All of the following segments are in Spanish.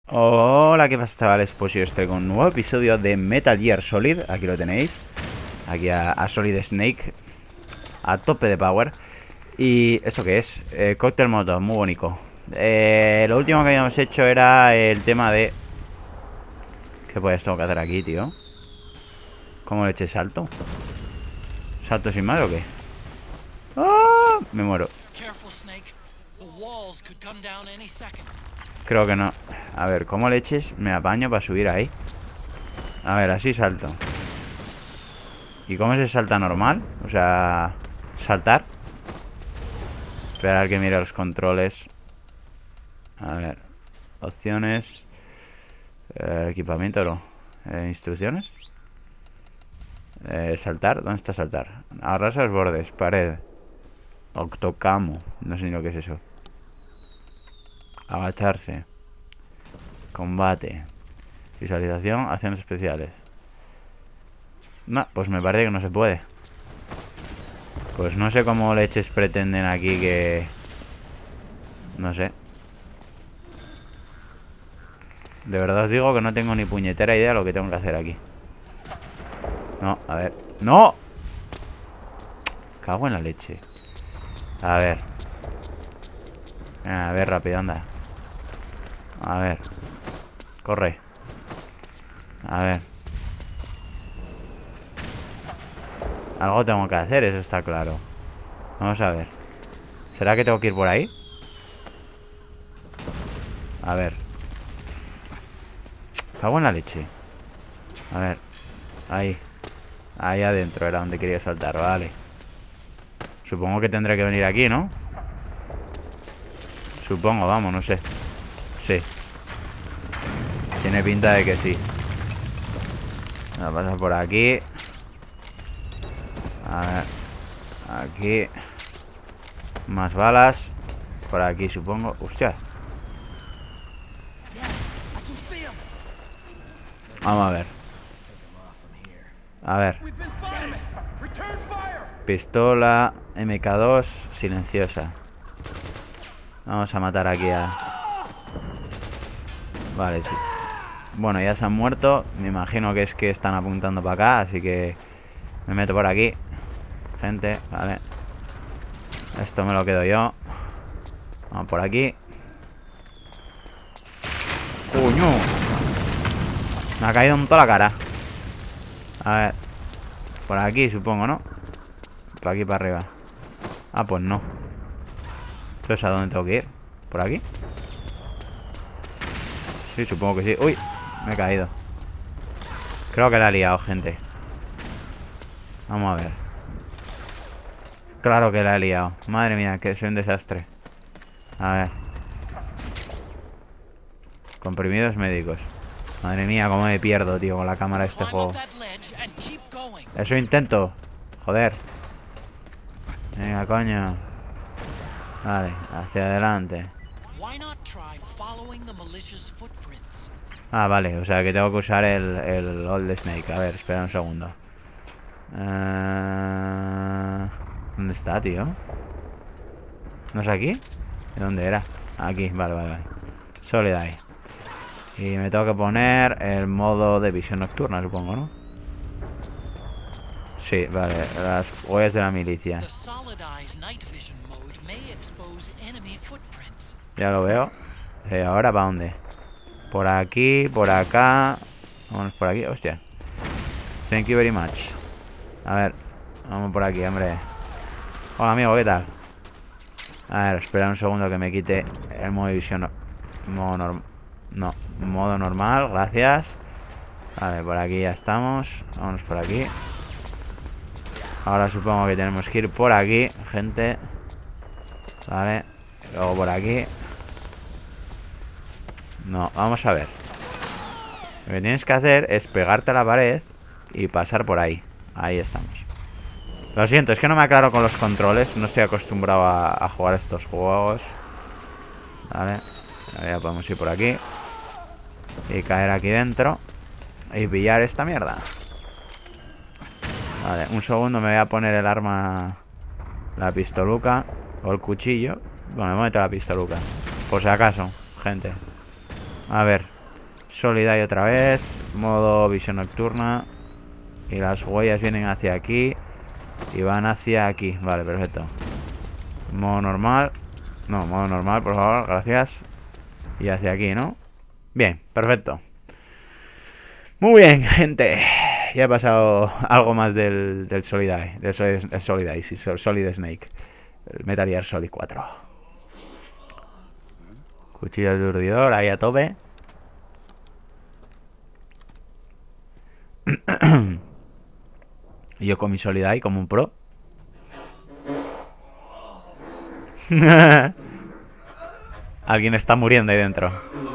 Hola, ¿qué pasa, chavales? Pues yo estoy con un nuevo episodio de Metal Gear Solid. Aquí lo tenéis. Aquí a Solid Snake. A tope de power. ¿Y esto qué es? Cóctel Molotov, muy bonito. Lo último que habíamos hecho era el tema de... ¿Qué pues tengo que hacer aquí, tío? ¿Cómo le eché salto? ¿Salto sin más o qué? ¡Ah! Me muero. Creo que no. A ver, ¿cómo leches me apaño para subir ahí? A ver, así salto. ¿Y cómo se salta normal? O sea, saltar. Esperar que mire los controles. A ver, opciones. Equipamiento no. Instrucciones. Saltar, ¿dónde está saltar? Arrasa los bordes, pared. Octocamo, no sé ni lo que es eso. Agacharse. Combate. Visualización, acciones especiales. No, pues me parece que no se puede. Pues no sé cómo leches pretenden aquí que... No sé. De verdad os digo que no tengo ni puñetera idea de lo que tengo que hacer aquí. No, a ver. ¡No! Cago en la leche. A ver. A ver, rápido, anda. A ver. Corre. A ver. Algo tengo que hacer, eso está claro. Vamos a ver. ¿Será que tengo que ir por ahí? A ver. Cago en la leche. A ver. Ahí. Ahí adentro era donde quería saltar, vale. Supongo que tendré que venir aquí, ¿no? Supongo, vamos, no sé. Sí. Tiene pinta de que sí. Voy a pasar por aquí. A ver. Aquí. Más balas. Por aquí, supongo. Hostia. Vamos a ver. A ver. Pistola MK2 silenciosa. Vamos a matar aquí a... Vale, sí. Bueno, ya se han muerto. Me imagino que es que están apuntando para acá. Así que me meto por aquí. Gente, vale. Esto me lo quedo yo. Vamos por aquí. ¡Coño! Me ha caído en toda la cara. A ver. Por aquí, supongo, ¿no? Por aquí para arriba. Ah, pues no. Entonces, ¿a dónde tengo que ir? ¿Por aquí? Sí, supongo que sí. ¡Uy! Me he caído. Creo que la he liado, gente. Vamos a ver. Claro que la he liado. Madre mía, que soy un desastre. A ver. Comprimidos médicos. Madre mía, cómo me pierdo, tío, con la cámara de este juego. Eso intento. Joder. Venga, coño. Vale, hacia adelante. Ah, vale, o sea que tengo que usar el Old Snake. A ver, espera un segundo. ¿Dónde está, tío? ¿No es aquí? ¿De dónde era? Aquí, vale, vale, vale. Solid ahí. Y me tengo que poner el modo de visión nocturna, supongo, ¿no? Sí, vale, las huellas de la milicia. Ya lo veo. ¿Ahora para dónde? Por aquí, por acá. Vamos por aquí, hostia. Thank you very much. A ver, vamos por aquí, hombre. Hola, amigo, ¿qué tal? A ver, espera un segundo que me quite el modo de visión. Modo normal. No, modo normal, gracias. Vale, por aquí ya estamos. Vámonos por aquí. Ahora supongo que tenemos que ir por aquí, gente. Vale, luego por aquí. No, vamos a ver. Lo que tienes que hacer es pegarte a la pared y pasar por ahí. Ahí estamos. Lo siento, es que no me aclaro con los controles. No estoy acostumbrado a jugar estos juegos. Vale, ya podemos ir por aquí y caer aquí dentro y pillar esta mierda. Vale, un segundo, me voy a poner el arma, la pistoluca o el cuchillo. Bueno, me meto la pistoluca por si acaso, gente. A ver, Solidai otra vez. Modo visión nocturna. Y las huellas vienen hacia aquí. Y van hacia aquí. Vale, perfecto. Modo normal. No, modo normal, por favor, gracias. Y hacia aquí, ¿no? Bien, perfecto. Muy bien, gente. Ya he pasado algo más del Solidai. Del Solidai, sí, Solid Snake. El Metal Gear Solid 4. Cuchillo de urdidor, ahí a tope. Y yo con mi Solidai como un pro. Alguien está muriendo ahí dentro.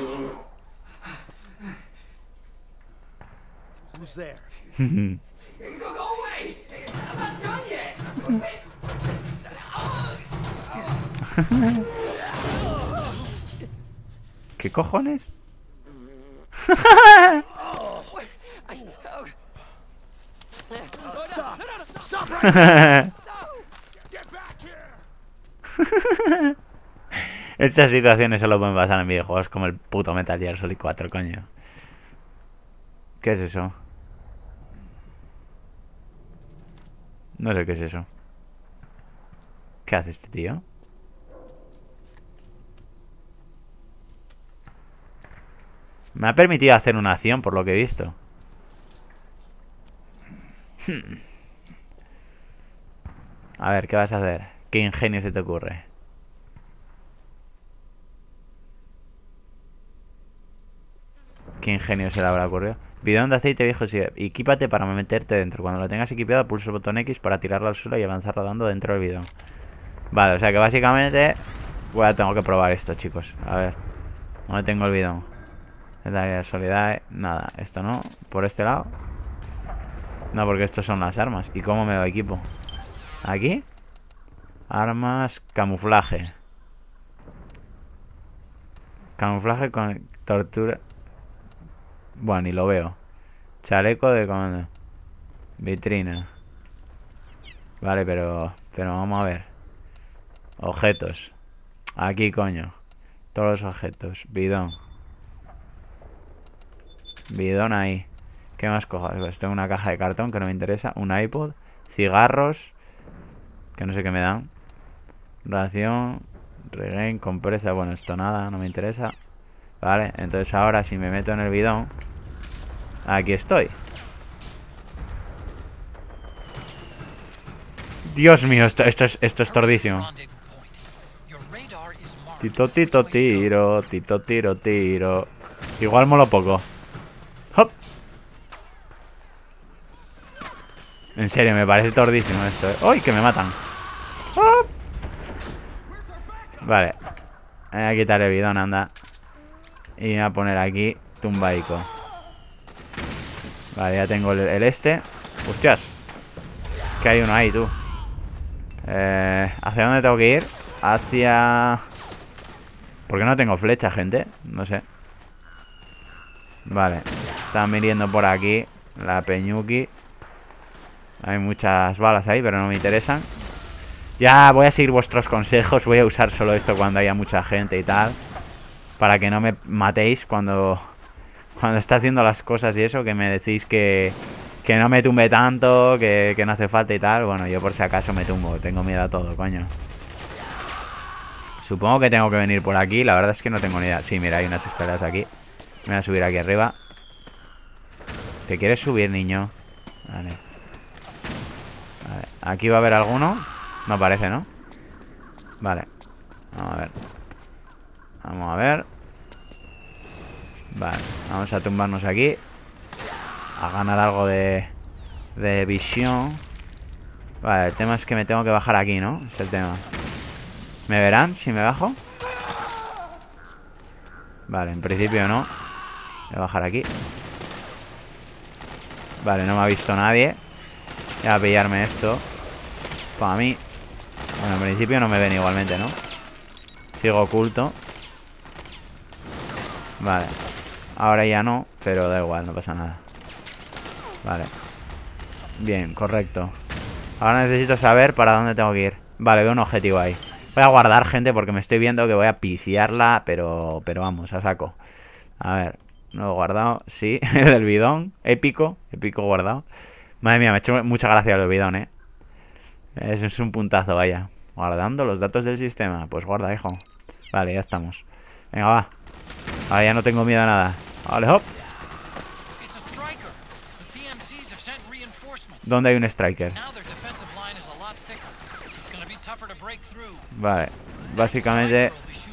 ¿Qué cojones? Estas situaciones solo pueden pasar en videojuegos como el puto Metal Gear Solid 4, coño. ¿Qué es eso? No sé qué es eso. ¿Qué hace este tío? Me ha permitido hacer una acción por lo que he visto. A ver, ¿qué vas a hacer? ¿Qué ingenio se te ocurre? ¿Qué ingenio se le habrá ocurrido? Bidón de aceite viejo, sí. Equípate para meterte dentro. Cuando lo tengas equipado, pulsa el botón X para tirarlo al suelo y avanzar rodando dentro del bidón. Vale, o sea que básicamente tengo que probar esto, chicos. A ver, ¿dónde tengo el bidón? La Solidai, nada, esto no. Por este lado. No, porque estos son las armas. ¿Y cómo me lo equipo? ¿Aquí? Armas, camuflaje. Camuflaje con tortura. Bueno, ni lo veo. Chaleco de comando. Vitrina. Vale, pero vamos a ver. Objetos. Aquí, coño. Todos los objetos. Bidón. Bidón ahí. ¿Qué más cojo? Pues tengo una caja de cartón que no me interesa. Un iPod. Cigarros. Que no sé qué me dan. Ración. Regain. Compresa. Bueno, esto nada. No me interesa. Vale. Entonces ahora si me meto en el bidón. Aquí estoy. Dios mío, esto es tordísimo. Tito, tito, tiro. Tito, tiro, tiro. Igual molo poco. ¡Hop! En serio, me parece tordísimo esto, ¿eh? ¡Uy, que me matan! ¡Hop! Vale. Voy a quitar el bidón, anda. Y voy a poner aquí tumbaico. Vale, ya tengo el este. ¡Hostias! Que hay uno ahí, tú. ¿Hacia dónde tengo que ir? Hacia... ¿Por qué no tengo flecha, gente? No sé. Vale. Están viniendo por aquí. La Peñuki. Hay muchas balas ahí, pero no me interesan. Ya voy a seguir vuestros consejos. Voy a usar solo esto cuando haya mucha gente y tal. Para que no me matéis cuando está haciendo las cosas y eso. Que me decís que no me tumbe tanto, que no hace falta y tal. Bueno, yo por si acaso me tumbo. Tengo miedo a todo, coño. Supongo que tengo que venir por aquí. La verdad es que no tengo ni idea. Sí, mira, hay unas escaleras aquí. Me voy a subir aquí arriba. ¿Te quieres subir, niño? Vale. Vale. Aquí va a haber alguno. No parece, ¿no? Vale. Vamos a ver. Vamos a ver. Vale. Vamos a tumbarnos aquí. A ganar algo de visión. Vale, el tema es que me tengo que bajar aquí, ¿no? Es el tema. ¿Me verán si me bajo? Vale, en principio no. Voy a bajar aquí. Vale, no me ha visto nadie. Voy a pillarme esto para mí. Bueno, en principio no me ven igualmente, ¿no? Sigo oculto. Vale. Ahora ya no, pero da igual, no pasa nada. Vale. Bien, correcto. Ahora necesito saber para dónde tengo que ir. Vale, veo un objetivo ahí. Voy a guardar, gente, porque me estoy viendo que voy a piciarla, pero vamos, a saco. A ver. No guardado, sí. Del bidón. Épico. Épico guardado. Madre mía, me ha hecho mucha gracia el bidón, Eso es un puntazo, vaya. Guardando los datos del sistema. Pues guarda, hijo. Vale, ya estamos. Venga, va. Ahora ya no tengo miedo a nada. Vale, hop. ¿Dónde hay un striker? Vale. Básicamente...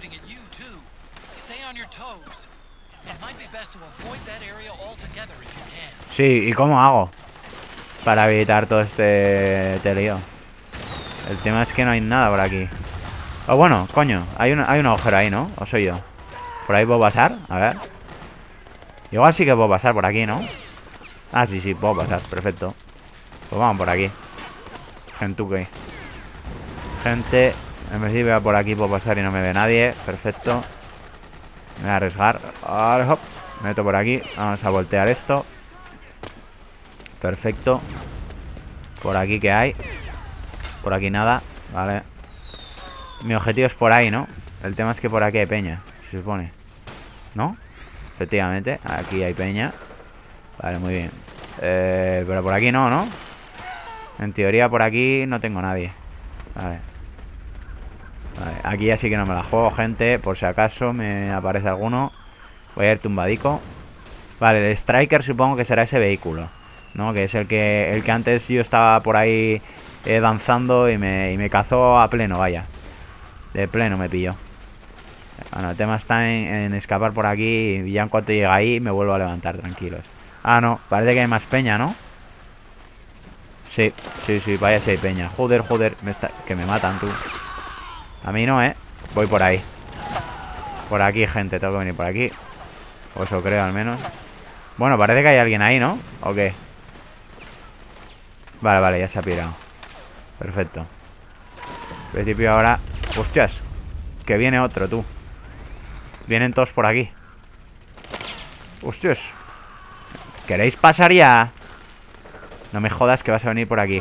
Sí, ¿y cómo hago para evitar todo este lío? El tema es que no hay nada por aquí. Oh, bueno, coño, hay un agujero ahí, ¿no? ¿O soy yo? ¿Por ahí puedo pasar? A ver. Igual sí que puedo pasar por aquí, ¿no? Ah, sí, sí, puedo pasar, perfecto. Pues vamos por aquí. Gentuque. Gente, en principio por aquí puedo pasar y no me ve nadie. Perfecto. Me voy a arriesgar. Vale, hop. Me meto por aquí. Vamos a voltear esto. Perfecto. Por aquí, ¿qué hay? Por aquí nada. Vale. Mi objetivo es por ahí, ¿no? El tema es que por aquí hay peña, se supone. ¿No? Efectivamente, aquí hay peña. Vale, muy bien. Pero por aquí no, ¿no? En teoría por aquí no tengo nadie. Vale. Vale, aquí ya sí que no me la juego, gente. Por si acaso me aparece alguno. Voy a ir tumbadico. Vale, el striker supongo que será ese vehículo, ¿no? Que es el que antes yo estaba por ahí danzando y me cazó a pleno, vaya. De pleno me pilló. Bueno, el tema está en escapar por aquí. Y ya en cuanto llegue ahí me vuelvo a levantar, tranquilos. Ah, no, parece que hay más peña, ¿no? Sí, sí, sí, vaya si hay peña. Joder, joder, que me matan, tú. A mí no, voy por ahí. Por aquí, gente, tengo que venir por aquí. O eso creo, al menos. Bueno, parece que hay alguien ahí, ¿no? ¿O qué? Vale, vale, ya se ha pirado. Perfecto. En principio ahora... ¡Hostias! Que viene otro, tú. Vienen todos por aquí. ¡Hostias! ¿Queréis pasar ya? No me jodas que vas a venir por aquí.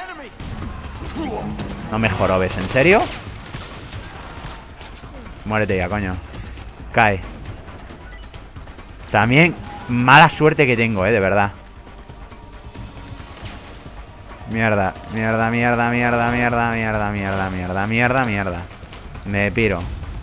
No me jorobes, ¿en serio? Muérete ya, coño. Cae. También mala suerte que tengo, de verdad. Mierda, mierda, mierda, mierda, mierda, mierda, mierda, mierda, mierda, mierda. Me piro.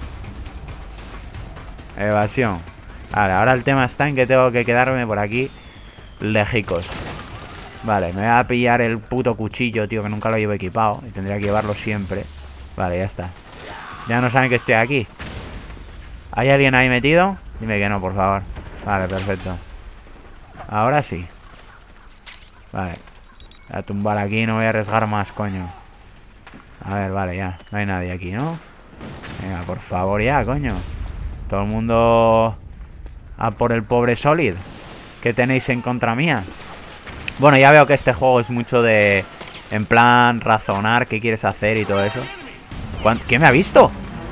Evasión. Vale, ahora el tema está en que tengo que quedarme por aquí lejicos. Vale, me voy a pillar el puto cuchillo, tío, que nunca lo llevo equipado. Y tendría que llevarlo siempre. Vale, ya está. Ya no saben que estoy aquí. ¿Hay alguien ahí metido? Dime que no, por favor. Vale, perfecto. Ahora sí. Vale. Voy a tumbar aquí, no voy a arriesgar más, coño. A ver, vale, ya. No hay nadie aquí, ¿no? Venga, por favor, ya, coño. Todo el mundo a por el pobre Solid. ¿Qué tenéis en contra mía? Bueno, ya veo que este juego es mucho de... En plan, razonar qué quieres hacer y todo eso. ¿Qué me ha visto?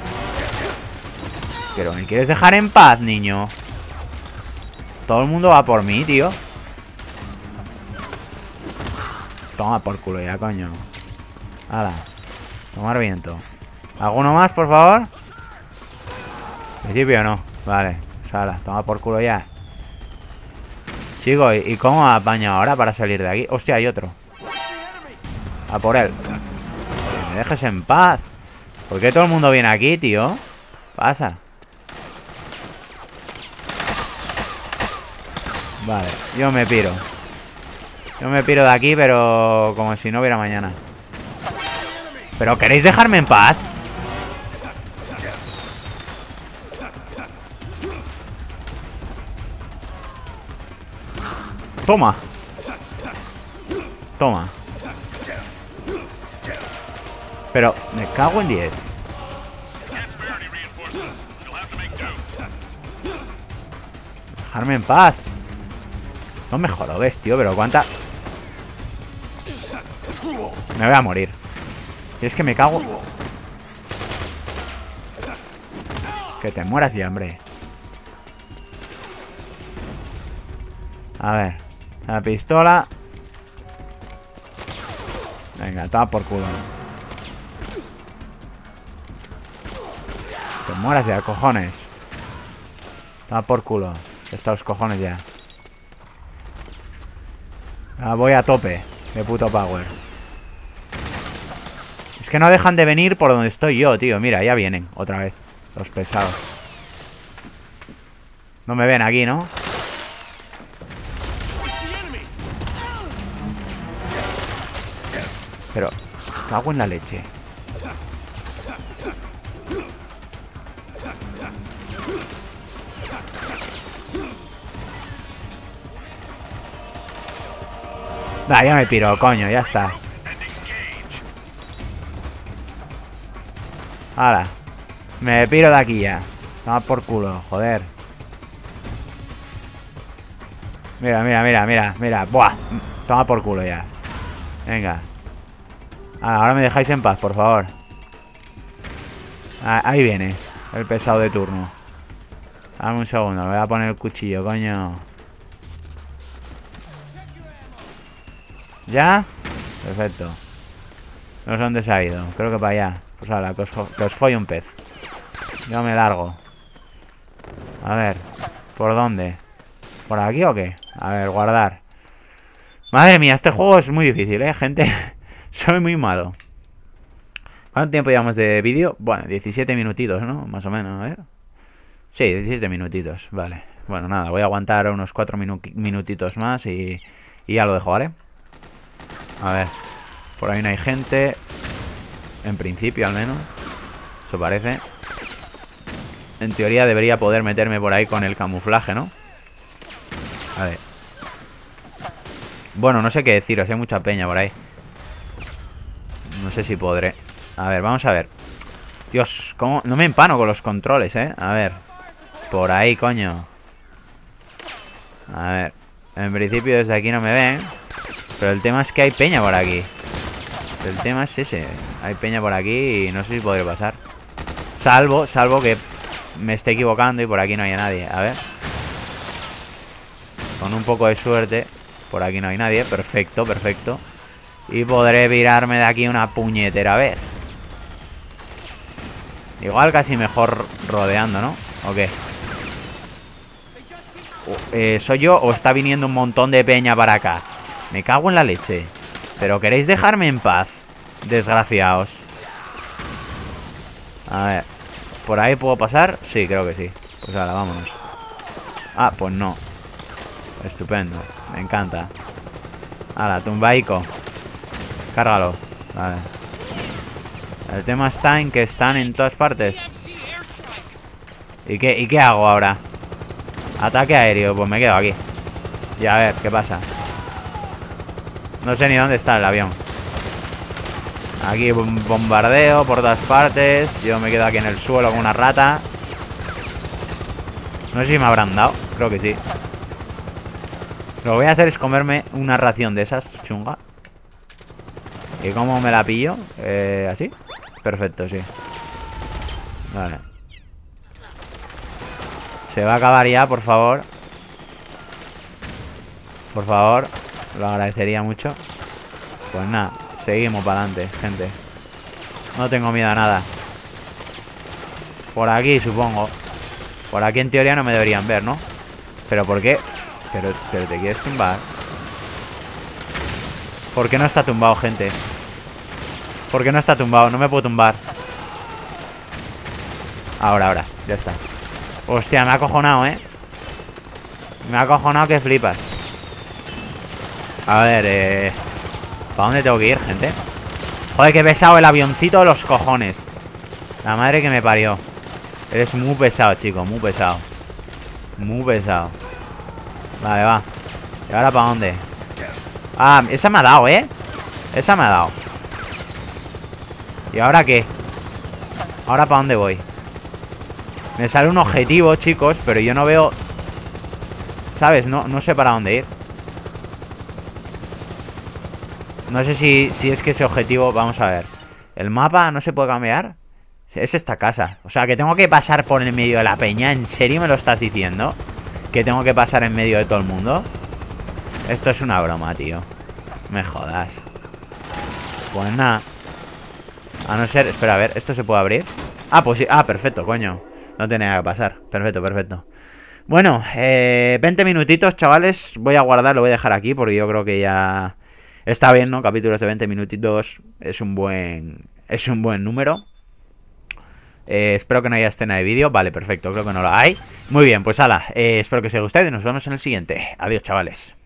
Pero ¿me quieres dejar en paz, niño? Todo el mundo va por mí, tío. Toma por culo ya, coño. Hala. Tomar viento. ¿Alguno más, por favor? En principio no. Vale. Sala. Toma por culo ya. Chico, ¿y cómo apaño ahora para salir de aquí? Hostia, hay otro. A por él. Que me dejes en paz. ¿Por qué todo el mundo viene aquí, tío? Pasa. Vale, yo me piro. Yo me piro de aquí, pero como si no hubiera mañana. ¿Pero queréis dejarme en paz? Toma. Toma. Pero me cago en 10. Dejarme en paz. No me jorobes, tío, pero cuánta... Me voy a morir. Y es que me cago... Que te mueras ya, hombre. A ver. La pistola. Venga, toma por culo. Te mueras ya, cojones. Toma por culo. Estos cojones ya. Voy a tope de puto power. Es que no dejan de venir por donde estoy yo, tío. Mira, ya vienen otra vez los pesados. No me ven aquí, ¿no? Pero, cago en la leche. Ya me piro, coño, ya está. Ahora, me piro de aquí ya. Toma por culo, joder. Mira, mira, mira, mira, mira. Buah, toma por culo ya. Venga. Ahora me dejáis en paz, por favor. Ahí viene el pesado de turno. Dame un segundo, me voy a poner el cuchillo, coño. ¿Ya? Perfecto. No sé dónde se ha ido. Creo que para allá. Pues ahora, que os folle un pez. Yo me largo. A ver. ¿Por dónde? ¿Por aquí o qué? A ver, guardar. Madre mía, este juego es muy difícil, gente. Soy muy malo. ¿Cuánto tiempo llevamos de vídeo? Bueno, 17 minutitos, ¿no? Más o menos, a ver. Sí, 17 minutitos, vale. Bueno, nada, voy a aguantar unos 4 minutitos más y ya lo dejo, ¿vale? A ver. Por ahí no hay gente. En principio, al menos. Eso parece. En teoría debería poder meterme por ahí con el camuflaje, ¿no? A ver. Bueno, no sé qué deciros. Hay mucha peña por ahí. No sé si podré. A ver, vamos a ver. Dios, cómo... No me empano con los controles, A ver. Por ahí, coño. A ver. En principio desde aquí no me ven. Pero el tema es que hay peña por aquí. El tema es ese. Hay peña por aquí y no sé si podré pasar. Salvo que me esté equivocando y por aquí no haya nadie. A ver. Con un poco de suerte. Por aquí no hay nadie. Perfecto, perfecto. Y podré virarme de aquí una puñetera vez. Igual casi mejor rodeando, ¿no? ¿O qué? ¿Soy yo o está viniendo un montón de peña para acá? Me cago en la leche. Pero ¿queréis dejarme en paz? Desgraciaos. A ver. ¿Por ahí puedo pasar? Sí, creo que sí. Pues ahora, vámonos. Ah, pues no. Estupendo. Me encanta. Ahora, tumbaico. Cárgalo. Vale. El tema está en que están en todas partes. ¿Y qué hago ahora? Ataque aéreo. Pues me quedo aquí. Y a ver, ¿qué pasa? No sé ni dónde está el avión. Aquí bombardeo por todas partes. Yo me quedo aquí en el suelo con una rata. No sé si me habrán dado. Creo que sí. Lo que voy a hacer es comerme una ración de esas chunga. ¿Y cómo me la pillo? ¿Así? Perfecto, sí. Vale. Se va a acabar ya, por favor. Por favor. Lo agradecería mucho. Pues nada, seguimos para adelante, gente. No tengo miedo a nada. Por aquí, supongo. Por aquí en teoría no me deberían ver, ¿no? ¿Pero por qué? Pero te quieres tumbar. ¿Por qué no está tumbado, gente? ¿Por qué no está tumbado? No me puedo tumbar. Ahora, ya está. Hostia, me ha acojonado, Me ha acojonado que flipas. A ver, ¿para dónde tengo que ir, gente? Joder, qué pesado el avioncito de los cojones. La madre que me parió. Eres muy pesado, chico, muy pesado. Muy pesado. Vale, va. ¿Y ahora para dónde? Ah, esa me ha dado, Esa me ha dado. ¿Y ahora qué? ¿Ahora para dónde voy? Me sale un objetivo, chicos, pero yo no veo... ¿Sabes? No sé para dónde ir. No sé si es que ese objetivo... Vamos a ver. ¿El mapa no se puede cambiar? Es esta casa. O sea, que tengo que pasar por el medio de la peña. ¿En serio me lo estás diciendo? ¿Que tengo que pasar en medio de todo el mundo? Esto es una broma, tío. Me jodas. Pues nada. A no ser... Espera, a ver. ¿Esto se puede abrir? Ah, pues sí. Ah, perfecto, coño. No tenía que pasar. Perfecto, perfecto. Bueno, 20 minutitos, chavales. Voy a guardar, lo voy a dejar aquí porque yo creo que ya está bien, ¿no? Capítulos de 20 minutitos es un buen número. Espero que no haya escena de vídeo. Vale, perfecto, creo que no la hay. Muy bien, pues ala, espero que os haya gustado y nos vemos en el siguiente. Adiós, chavales.